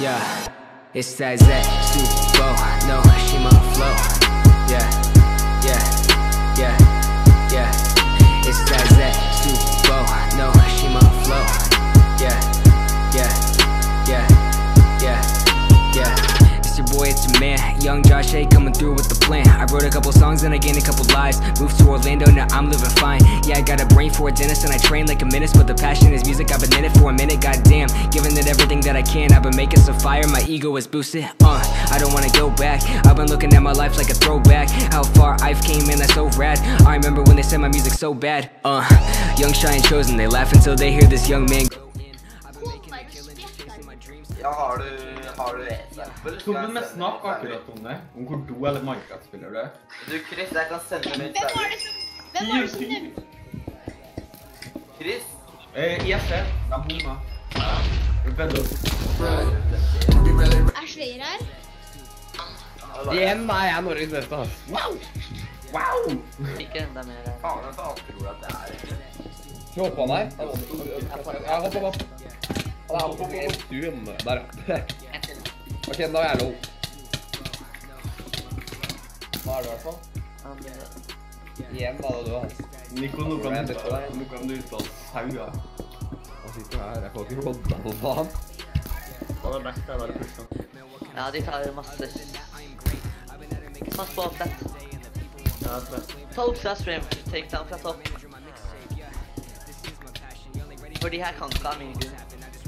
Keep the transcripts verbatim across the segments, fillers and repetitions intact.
Yeah, it's that Z, Subo, no, Shima flow. Yeah, yeah, yeah, yeah. It's that Z, Subo, no, Shima flow. Yeah, yeah, yeah, yeah, yeah. It's your boy, it's your man, Young Josh A coming through with the plan. I wrote a couple songs and I gained a couple lives. Moved to Orlando, now I'm living fine. Yeah, I got a brain for a dentist and I train like a menace, but the passion is music. I've been in it for a minute, goddamn. Giving it everything that I can. I've been making some fire, my ego is boosted. Uh, I don't wanna go back. I've been looking at my life like a throwback. How far I've came, man, that's so rad. I remember when they said my music so bad. Uh, young, shy, and chosen. They laugh until they hear this young man. Ja, har du, har du eksempel? Tok du med snakk akkurat om det? Om hvor do eller Minecraft spiller du? Du, Chris, jeg kan sende deg Hvem var det som, hvem var det som nevnte? Chris? Eh, I S C, de bomma. Bedre. Er flere her? Igjen er jeg Norges beste, ass. Wow! Wow! Ikke enda mer. Faen, jeg tror du at det er. Slå på han her. Ja, hopp, hopp, hopp. Han er hopp, hopp, hopp. Du, der ja. Ok, da er jeg low. Hva er det i hvert fall? Igjen da, det du har. Nico, nå kan du uttale, nå kan du uttale sauga. Han sitter her, jeg får ikke rodda noe faen. Hva er det beste, er det plutselig? Ja, de tar masse... Pass på oppsett. Ja, det er Ta oppsett stream, take down fra topp. For de her kan ikke ha mye grunn.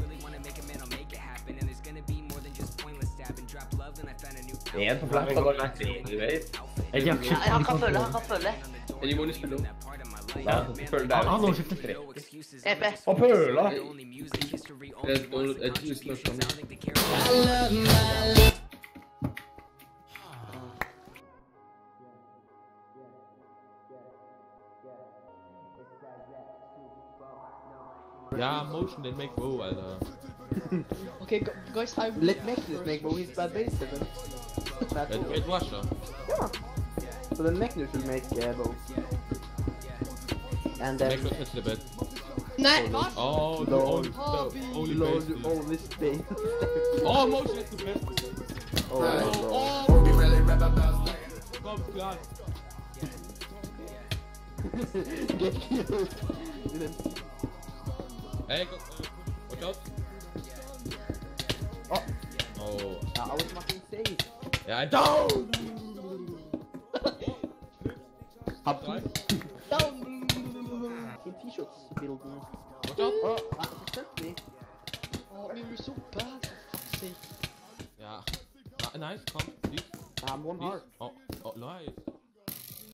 En på plass, da går det du vet. Jeg kan Ja, han kan følge, han kan følge. Eller må du spille om? Ja, følge deg. Han har skiftet tre. E P. Og pøla! Yeah, motion didn't make Bo as a... Okay, gu- guys, I let Magnus make Bo. He's bad bass, then. It, it was so. Yeah. So then Magnus will make uh, Bo. And then... Make us hit the bed. Nei, Oh, the Lol. only, the only Lol, bass. you is- always stay. Oh, motion is the best. Oh, Oh, lol. oh, God. Get killed. Hey, go, uh, watch out. Oh. Oh. I was fucking safe. Yeah, I down! Up. Right. Down. In t-shirts building. Watch out. Oh, I just me. oh, we were so bad. For fuck's sake. Yeah. Ah, nice, come, please. I'm one Please. heart. Oh, oh, nice.